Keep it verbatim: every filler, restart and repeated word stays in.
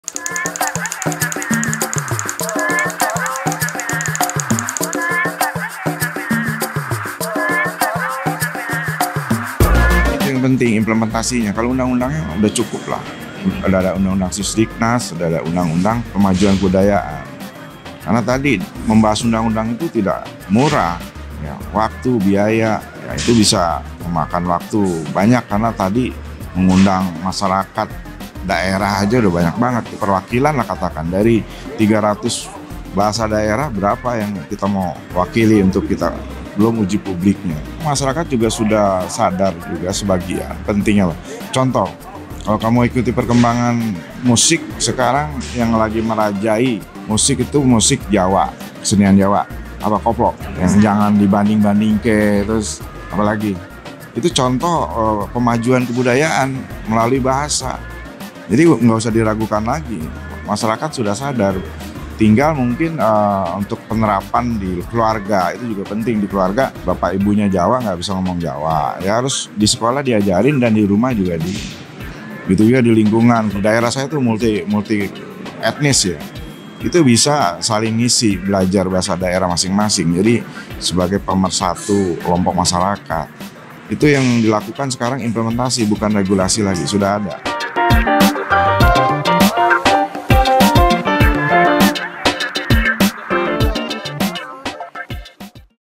Itu yang penting implementasinya. Kalau undang-undangnya udah cukup lah. Udah ada undang-undang Sisdiknas, udah ada undang-undang kemajuan kebudayaan. Karena tadi membahas undang-undang itu tidak murah, ya, waktu, biaya, ya itu bisa memakan waktu banyak karena tadi mengundang masyarakat daerah aja udah banyak banget. Perwakilan lah katakan dari tiga ratus bahasa daerah berapa yang kita mau wakili untuk kita, belum uji publiknya. Masyarakat juga sudah sadar juga sebagian pentingnya. Contoh, kalau kamu ikuti perkembangan musik sekarang yang lagi merajai musik itu musik Jawa, kesenian Jawa, apa koplo, yang jangan dibanding-banding ke, terus apalagi itu contoh uh, pemajuan kebudayaan melalui bahasa. Jadi nggak usah diragukan lagi, masyarakat sudah sadar. Tinggal mungkin uh, untuk penerapan di keluarga itu juga penting. Di keluarga bapak ibunya Jawa nggak bisa ngomong Jawa, ya harus di sekolah diajarin dan di rumah juga di. Gitu juga di lingkungan. Di daerah saya itu multi multi etnis ya. Itu bisa saling ngisi, belajar bahasa daerah masing-masing. Jadi sebagai pemersatu kelompok masyarakat. Itu yang dilakukan sekarang implementasi, bukan regulasi lagi, sudah ada.